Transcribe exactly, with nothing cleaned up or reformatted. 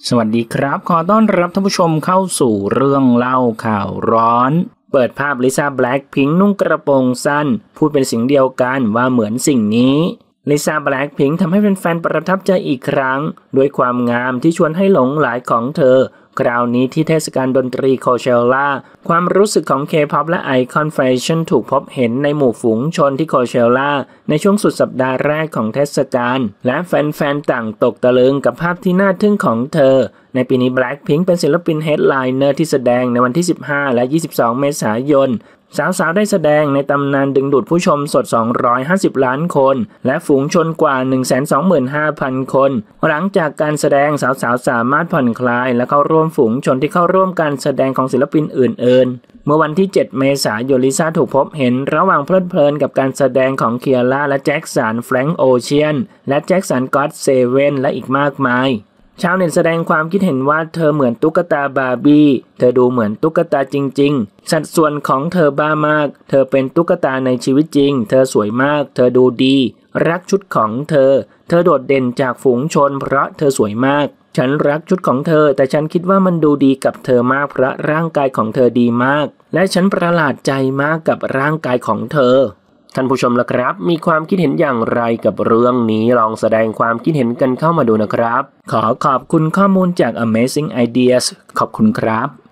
สวัสดีครับขอต้อนรับท่านผู้ชมเข้าสู่เรื่องเล่าข่าวร้อนเปิดภาพลิซ่าแบล็คพิงค์นุ่งกระโปรงสั้นพูดเป็นเสียงเดียวกันว่าเหมือนสิ่งนี้ลิซ่าแบล็คพิงค์ทำให้แฟนๆประทับใจอีกครั้งด้วยความงามที่ชวนให้หลงไหลของเธอคราวนี้ที่เทศกาลดนตรีโคเชลล่าความรู้สึกของ K-pop และไอคอนแฟชั่นถูกพบเห็นในหมู่ฝูงชนที่โคเชลล่าในช่วงสุดสัปดาห์แรกของเทศกาลและแฟนๆต่างตกตะลึงกับภาพที่น่าทึ่งของเธอในปีนี้ Blackpink เป็นศิลปินเฮดไลเนอร์ที่แสดงในวันที่สิบห้าและยี่สิบสองเมษายนสาวๆได้แสดงในตำนานดึงดูดผู้ชมสดสองร้อยห้าสิบล้านคนและฝูงชนกว่า หนึ่งแสนสองหมื่นห้าพัน คนหลังจากการแสดงสาวๆสามารถผ่อนคลายและเข้าร่วมฝูงชนที่เข้าร่วมการแสดงของศิลปินอื่นๆเมื่อวันที่เจ็ดเมษายนลิซ่าถูกพบเห็นระหว่างเพลิดเพลินกับการแสดงของเคียร่าและแจ็คสันแฟรงค์โอเชียนและแจ็คสันก็อตเซเว่นและอีกมากมายชาวเน็ตแสดงความคิดเห็นว่าเธอเหมือนตุ๊กตาบาร์บี้เธอดูเหมือนตุ๊กตาจริงๆสัดส่วนของเธอบ้ามากเธอเป็นตุ๊กตาในชีวิตจริงเธอสวยมากเธอดูดีรักชุดของเธอเธอโดดเด่นจากฝูงชนเพราะเธอสวยมากฉันรักชุดของเธอแต่ฉันคิดว่ามันดูดีกับเธอมากเพราะร่างกายของเธอดีมากและฉันประหลาดใจมากกับร่างกายของเธอท่านผู้ชมล่ะครับมีความคิดเห็นอย่างไรกับเรื่องนี้ลองแสดงความคิดเห็นกันเข้ามาดูนะครับขอขอบคุณข้อมูลจาก Amazing Ideas ขอบคุณครับ